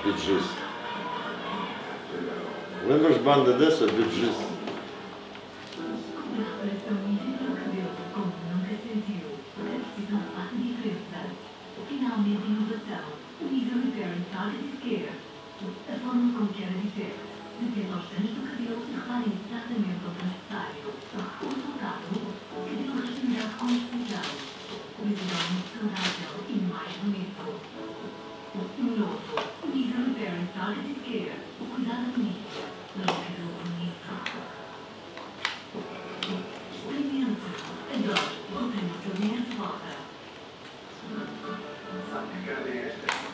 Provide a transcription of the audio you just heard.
Beatriz. Lembras banda dessa, Beatriz? Finalmente, inovação. O Easy Repair and Targeted Care. A forma como quer dizer. Detecta os danos do cabelo e repare exatamente o que é necessário. O resultado, cabelo restaurado com precisão. Visualmente saudável e mais bonito. Novo. O Easy Repair and Targeted Care. O cuidado bonito. Mas o cabelo bonito. Experimente. Adoro. Voltemos ao dia de volta.